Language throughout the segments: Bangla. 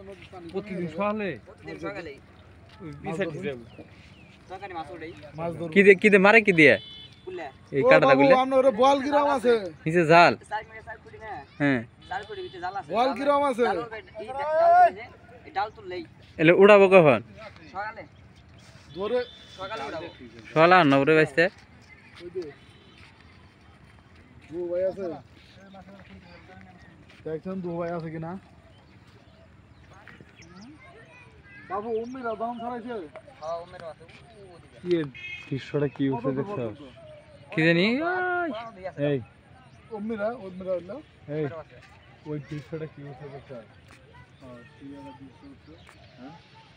প্রতিদিন সকালে কি দে মারে কি দিয়ে এই কাটাটা গুলো আপনার বল কিরম আছে নিচে জাল হ্যাঁ বল কিরম আছে এলে উড়াবো কখন ধরে সকালে আর নবরে বাইসতে দু ভাই আছে দেখছেন দু ভাই আছে কিনা বাবু উম্মিরা দাম ছাড়াইছে কি দৃশ্যটা কি উঠে দেখছো কি জানি এই উম্মিরা হইলো এই ওই দৃশ্যটা কি উঠে দেখছো হ্যাঁ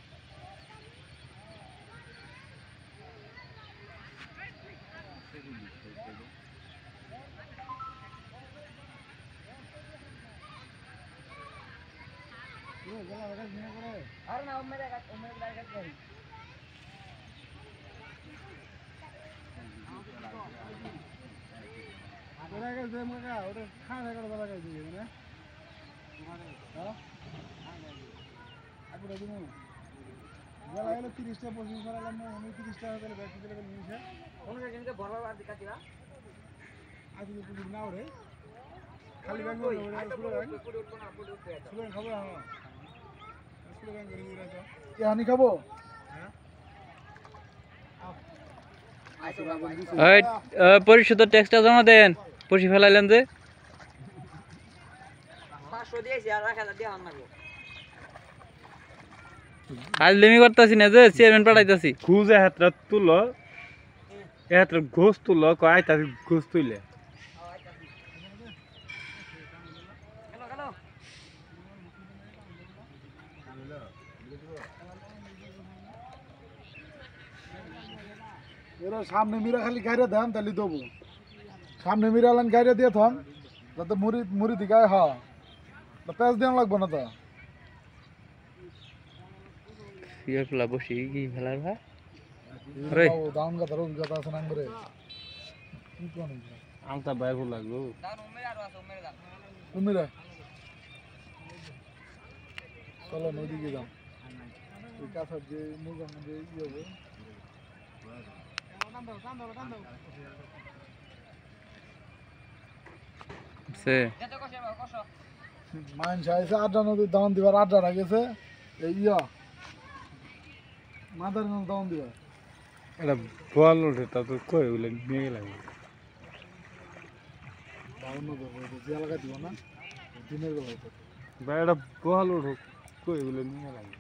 খাবো পরিশোধ ট্যাক্সটা জমা দেন পয়সা ফেলাইলেন যে আজ লেমি করতেছি না যে চেয়ারম্যান পাঠাইতেছি খুঁজে হাতরা তুলো হাতরা ঘোষ তুলো কয় তাদের ঘোষ তুইলে এরা সামনে মিরা খালি গাইরে দেন তাহলে দেবো সামনে মিরালেন গাইরে দিয়ে থন যাতে মুড়ি মুড়ি দিগায় হ্যাঁ পেঁয়াজ দেওয়া লাগবো না তো ফেলা বসি কি ফেলার ভাই দাম কথা অভিজ্ঞতা আছে না করে আমটা বাইর লাগলো উমিরা চলো নদীকে যাও ওই কাছার যে মুরগান যে ইয়ে হবে মানুষ আছে আড্ডা নদীর দাম দিবার আড্ডা রাখেছে এই ইয়া মাদার দাম দিবার এটা বল ওঠে তা তো কই ওগুলো নিয়ে লাগবে জিয়া লাগা দিব না দিনের বেলা বা এটা বল ওঠো কই ওগুলো নিয়ে লাগবে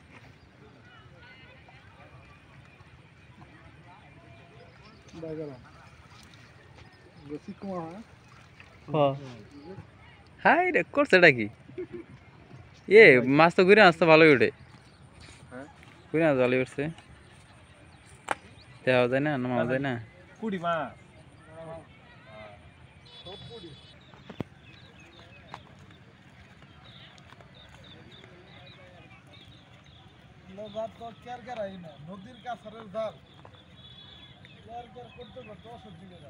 হাই রে করছে এটা কি এ মাছ তো ঘুরে মাছ তো ভালোই উঠে ঘুরে মাছ ভালোই উঠছে দেওয়া যায় না নামাও যায় না কুড়ি মা নদীর কাছারের জাল করতে করতে অসহ্য হয়ে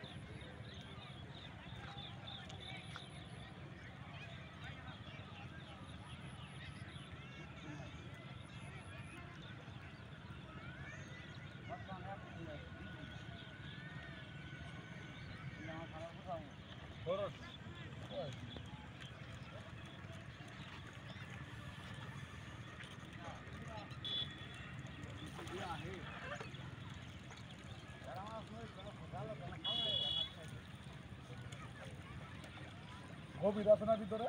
গভীর আছে না ভিতরে